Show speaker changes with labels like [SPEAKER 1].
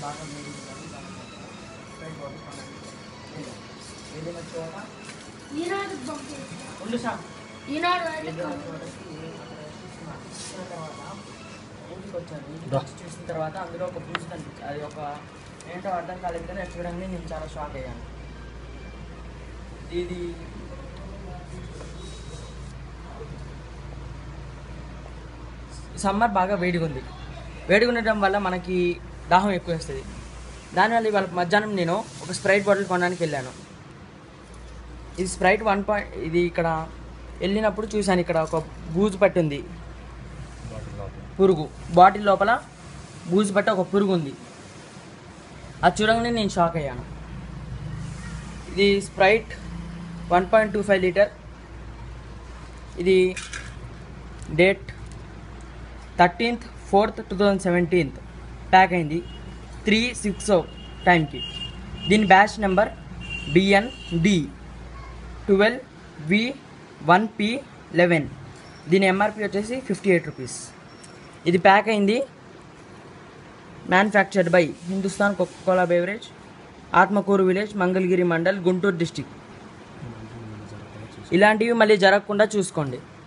[SPEAKER 1] బాగా వేడి Sprite bottle కొన్నాను. వెళ్ళిన చోట ఉండు సార్ వెళ్ళిన చోటకి చూసిన తర్వాత ఇంటికి వచ్చాను. ఇంటికి వచ్చి చూసిన తర్వాత అందులో ఒక బూజు కనిపించింది. అది ఒక ఏంటో అర్థం కాలేదు కానీ అది చూడంగానే నేను చాలా షాక్ అయ్యాను. ఇది సమ్మర్ బాగా వేడిగా ఉంది. వేడిగా ఉండటం వల్ల మనకి దాహం ఎక్కువ వేస్తుంది. దానివల్ల ఇవాళ మధ్యాహ్నం నేను ఒక స్ప్రైట్ బాటిల్ కొనడానికి వెళ్ళాను. ఇది స్ప్రైట్ 1 ఇది ఇక్కడ వెళ్ళినప్పుడు చూశాను, ఇక్కడ ఒక బూజు పట్టి ఉంది, పురుగు బాటిల్ లోపల బూజు పట్టి ఒక పురుగు ఉంది. అది చూడగానే నేను షాక్ అయ్యాను. ఇది స్ప్రైట్ 1.25 లీటర్. ఇది డేట్ 13th 4th 2017 ప్యాక్ అయింది 3/6 టైంకి. దీని బ్యాచ్ నెంబర్ BND 12V1P11. దీని MRP వచ్చేసి 58 రూపీస్. ఇది ప్యాక్ అయింది manufactured by Hindustan Coca Cola beverage, Atmakur village, Mangalagiri mandal, Guntur district. ఇలాంటివి మళ్ళీ జరగకుండా చూసుకోండి.